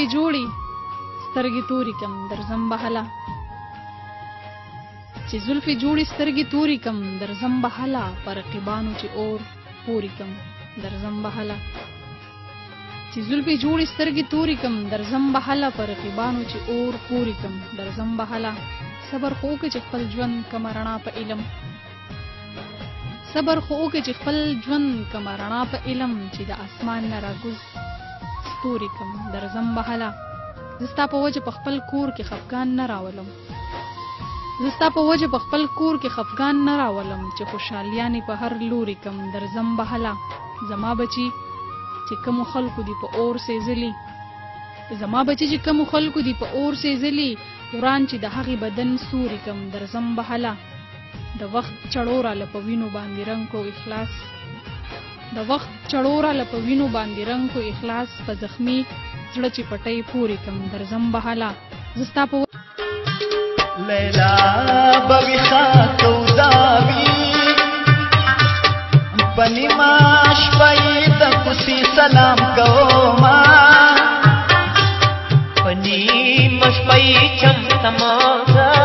زلفې جوړې سترګې تورې کم درځم بهله چې زلفې جوړې سترګې تورې کم درځم بهله په رقیبانو چې اور پورې کم درځم بهله چې زلفې جوړې سترګې تورې کم درځم بهله په رقیبانو چې اور پورې کم درځم بهله صبر خو وکړه چې خپل ژوند کمه رڼا په علم صبر خو وکړه چې خپل ژوند کمه رڼا په علم چې د اسمان نه راکوز ستوري کم درځم بهله زه ستا په وجه په خپل کور کې خفګان نه راولم زه ستا په وجه په خپل کور کې خفګان نه راولم چې خوشحالیانې په هر لوري کم درځم بهله زما بچي چې کومو خلکو دي په اور سېزلي زما بچي چې کومو خلکو دي په اور سېزلي وران چې د هغې بدن سوري کم درځم بهله د وخت چړو راله په وینو باندې رنګ کو اخلاص د وخت چړو راله په وینو باندې رنګ کو اخلاص په زخمي زړه چې پټۍ پورې کم درځم بهله زه ستا په لیلا بویخا سوداوي په نیمه شپه یې د کوڅې سلام کوما په نیمه شپه یې چمتمه